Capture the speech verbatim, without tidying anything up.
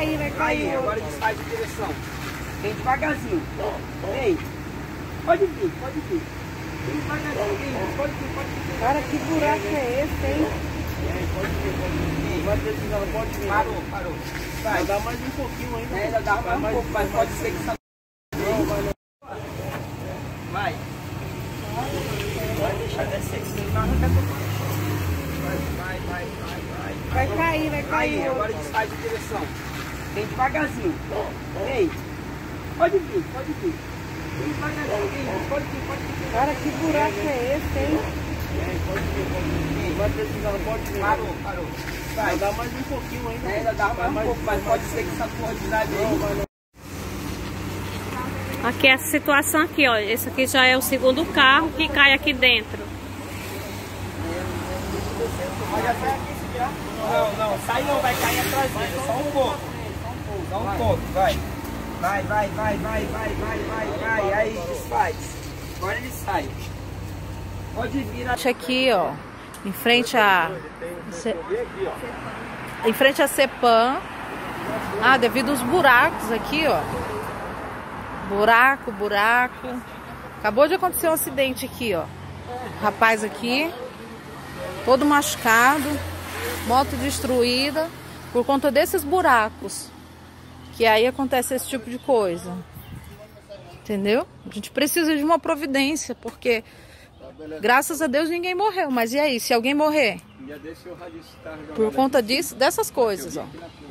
cair, vai cair. Aí, agora desfaz de direção. Vem devagarzinho. Vem. Pode vir, pode vir. Vem devagarzinho, vem. Pode vir, pode vir. Cara, que buraco é esse, hein? Pode vir, pode vir. Vai precisar, pode vir. Parou, parou. Vai. Vai dar mais um pouquinho ainda. É, ainda dá mais um pouco, mas pode ser que essa... Não, vai não. Vai. Vai deixar descer, senão não arranca tudo. Vai, vai, vai, vai, vai. Vai cair, vai cair. Aí, agora desfaz de direção. Vem devagarzinho. Vem. Pode vir, pode vir. Vem devagarzinho, vem. Pode vir, pode vir. Cara, que buraco é esse, hein? Pode vir, pode vir. Vai precisar, pode vir. Parou, parou. Vai. Vai dar mais um pouquinho ainda. É, ainda dá mais um pouco, mas pode ser que essa porra de nada aí. Aqui é a situação aqui, ó. Esse aqui já é o segundo carro que cai aqui dentro. Não, não, sai não, vai cair atrás dele, só um pouco. Só um pouco, vai. Vai, vai, vai, vai, vai, vai, vai, vai. Aí desfaz. Agora ele sai. Pode vir a... Aqui, ó, em frente a... Em frente a Cepan. Ah, devido aos buracos aqui, ó. Buraco, buraco. Acabou de acontecer um acidente aqui, ó. Rapaz aqui, todo machucado, moto destruída, por conta desses buracos. Que aí acontece esse tipo de coisa. Entendeu? A gente precisa de uma providência, porque graças a Deus ninguém morreu. Mas e aí, se alguém morrer? Por conta disso, dessas coisas, ó.